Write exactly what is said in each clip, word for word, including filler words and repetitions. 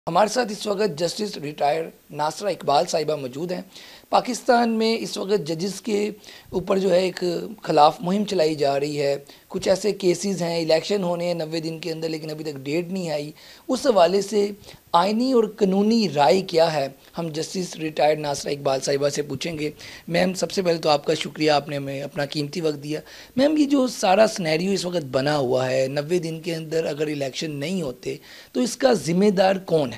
ہمارے ساتھ اس وقت جسٹس ریٹائر ناصرہ اقبال صاحبہ موجود ہیں۔ پاکستان میں اس وقت ججز کے اوپر جو ہے ایک خلاف مہم چلائی جا رہی ہے۔ کچھ ایسے کیسز ہیں، الیکشن ہونے ہیں نوے دن کے اندر لیکن ابھی تک ڈیٹ نہیں آئی۔ اس حوالے سے آئینی اور قانونی رائے کیا ہے، ہم جسٹس ریٹائر ناصرہ اقبال صاحبہ سے پوچھیں گے۔ میم سب سے پہلے تو آپ کا شکریہ، آپ نے ہمیں اپنا قیمتی وقت دیا۔ میم یہ جو سارا سنیریو اس وقت بنا ہوا ہے، نوے دن کے اندر اگر الیکشن نہیں ہوتے تو اس کا ذمہ دار کون ہے؟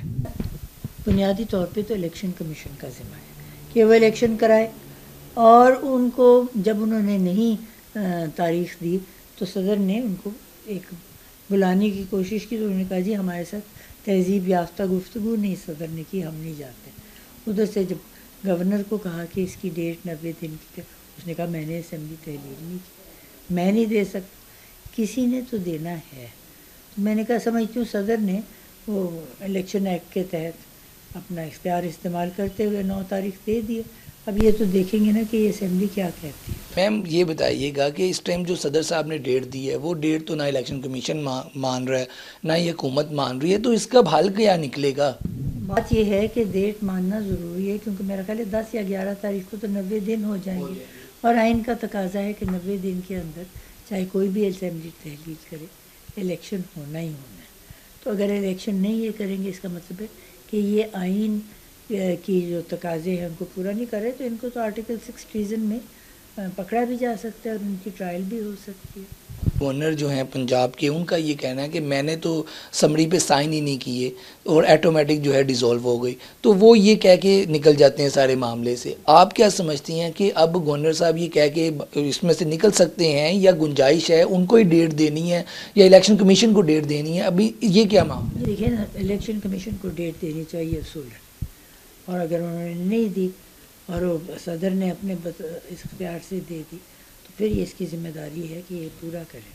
بنیادی طور پہ تو الیکشن کمیشن کا ذمہ ہے کہ وہ الیکشن کرائے، اور ان کو جب انہوں نے نہیں تاریخ دی تو صدر نے ان کو ایک بلانے کی کوشش کی، تو انہوں نے کہا جی ہمارے ساتھ تہذیب یافتہ گفتگو نہیں صدر نے کی، ہم نہیں جاتے۔ ادھر سے جب گورنر کو کہا کہ اس کی ڈیٹ نوے دن کی، اس نے کہا میں نے اسمبلی تحلیل نہیں کی، میں نہیں دے سکتا، کسی نے تو دینا ہے۔ تو میں نے کہا سمجھتی ہوں صدر نے وہ الیکشن ایکٹ کے تحت اپنا اختیار استعمال کرتے ہوئے نو تاریخ دے دیے۔ اب یہ تو دیکھیں گے نا کہ یہ اسمبلی کیا کہتی ہے۔ میم یہ بتائیے گا کہ اس ٹائم جو صدر صاحب نے ڈیٹ دی ہے، وہ ڈیٹ تو نہ الیکشن کمیشن مان رہا ہے نہ یہ حکومت مان رہی ہے، تو اس کا حل کیا نکلے گا؟ بات یہ ہے کہ ڈیٹ ماننا ضروری ہے، کیونکہ میرا خیال ہے دس یا گیارہ تاریخ کو تو نوے دن ہو جائیں گے، اور آئین کا تقاضا ہے کہ نوے دن کے اندر چاہے کوئی بھی اسمبلی تحلیل کرے الیکشن ہونا ہی ہونا ہے۔ تو اگر الیکشن نہیں یہ کریں گے، اس کا مطلب ہے کہ یہ آئین کی جو تقاضے ہیں ان کو پورا نہیں کر رہے، تو ان کو تو آرٹیکل سکس ٹریزن میں پکڑا بھی جا سکتا ہے اور ان کی ٹرائل بھی ہو سکتی ہے۔ گورنر جو ہیں پنجاب کے، ان کا یہ کہنا ہے کہ میں نے تو سمری پہ سائن ہی نہیں کیے اور ایٹومیٹک جو ہے ڈیزولو ہو گئی، تو وہ یہ کہہ کے نکل جاتے ہیں سارے معاملے سے۔ آپ کیا سمجھتی ہیں کہ اب گورنر صاحب یہ کہہ کے اس میں سے نکل سکتے ہیں، یا گنجائش ہے ان کو ہی ڈیٹ دینی ہے یا الیکشن کمیشن کو ڈیٹ دینی ہے؟ ابھی یہ کیا معاملہ ہے؟ دیکھیں نا، الیکشن کمیشن کو ڈیٹ دینی چاہیے اصولاً، اور اگر انہوں نے نہیں دی اور صدر نے اپنے اختیار سے دے دی تو پھر یہ اس کی ذمہ داری ہے کہ یہ پورا کرے،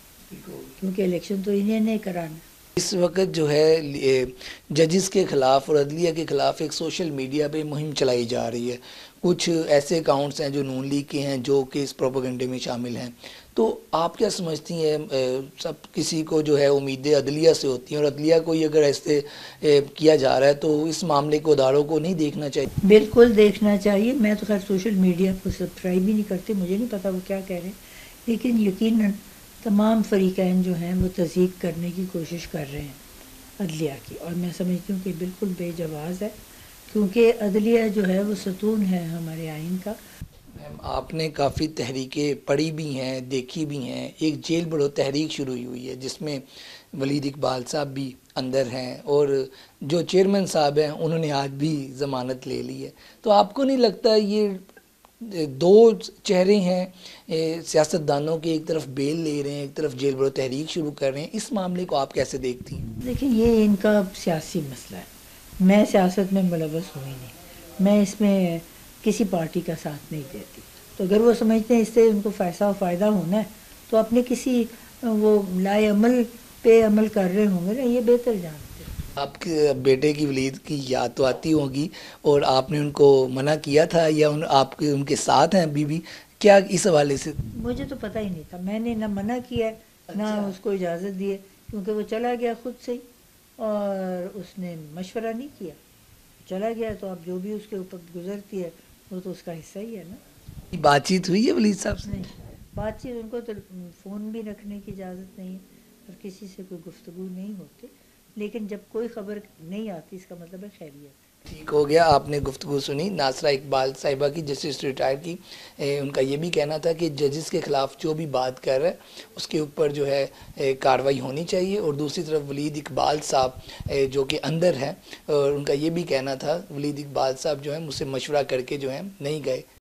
کیونکہ الیکشن تو انہیں نہیں کرانا۔ اس وقت جو ہے ججز کے خلاف اور عدلیہ کے خلاف ایک سوشل میڈیا پہ مہم چلائی جا رہی ہے۔ کچھ ایسے اکاؤنٹس ہیں جو نون لیگ کے ہیں جو کہ اس پروپیگنڈے میں شامل ہیں، تو آپ کیا سمجھتی ہیں؟ سب کسی کو جو ہے امیدیں عدلیہ سے ہوتی ہیں، اور عدلیہ کو یہ اگر ایسے کیا جا رہا ہے تو اس معاملے کو اداروں کو نہیں دیکھنا چاہیے؟ بالکل دیکھنا چاہیے۔ میں تو خیر سوشل میڈیا کو سبسکرائب بھی نہیں کرتی، مجھے نہیں پتا وہ کیا کہہ رہے ہیں، لیکن یقیناً تمام فریقین جو ہیں وہ تصدیق کرنے کی کوشش کر رہے ہیں عدلیہ کی، اور میں سمجھتی ہوں کہ بالکل بے جواز ہے، کیونکہ عدلیہ جو ہے وہ ستون ہے ہمارے آئین کا۔ آپ نے کافی تحریکیں پڑھی بھی ہیں، دیکھی بھی ہیں۔ ایک جیل بڑھو تحریک شروع ہوئی ہے جس میں ولید اقبال صاحب بھی اندر ہیں، اور جو چیئرمین صاحب ہیں انہوں نے آج بھی ضمانت لے لی ہے۔ تو آپ کو نہیں لگتا یہ دو چہرے ہیں سیاست دانوں کے، ایک طرف بیل لے رہے ہیں، ایک طرف جیل بڑھو تحریک شروع کر رہے ہیں؟ اس معاملے کو آپ کیسے دیکھتی ہیں؟ دیکھیں یہ ان کا سیاسی مسئلہ ہے، میں سیاست میں ملوث ہوئی نہیں، میں اس میں کسی پارٹی کا ساتھ نہیں دیتی، تو اگر وہ سمجھتے ہیں اس سے ان کو پیسہ و فائدہ ہونا ہے تو اپنے کسی وہ لائے عمل پہ عمل کر رہے ہوں گے نا، یہ بہتر جانتے ہیں۔ آپ کے بیٹے کی ولید کی یاد تو آتی ہوگی، اور آپ نے ان کو منع کیا تھا یا ان آپ کے ان کے ساتھ ہیں ابھی بھی؟ کیا اس حوالے سے؟ مجھے تو پتہ ہی نہیں تھا، میں نے نہ منع کیا نہ اس کو اجازت دی ہے، کیونکہ وہ چلا گیا خود سے ہی، اور اس نے مشورہ نہیں کیا، چلا گیا، تو اب جو بھی اس کے اوپر گزرتی ہے وہ تو اس کا حصہ ہی ہے نا۔ بات چیت ہوئی ہے ولید صاحب سے؟ نہیں، بات چیت ان کو تو فون بھی رکھنے کی اجازت نہیں ہے اور کسی سے کوئی گفتگو نہیں ہوتی، لیکن جب کوئی خبر نہیں آتی اس کا مطلب ہے خیریت۔ ٹھیک ہو گیا، آپ نے گفتگو سنی ناصرہ اقبال صاحبہ کی، جسٹس ریٹائر کی۔ ان کا یہ بھی کہنا تھا کہ ججز کے خلاف جو بھی بات کر رہا ہے اس کے اوپر جو ہے کارروائی ہونی چاہیے، اور دوسری طرف ولید اقبال صاحب جو کہ اندر ہیں، اور ان کا یہ بھی کہنا تھا ولید اقبال صاحب جو ہیں مجھ سے مشورہ کر کے جو ہیں نہیں گئے۔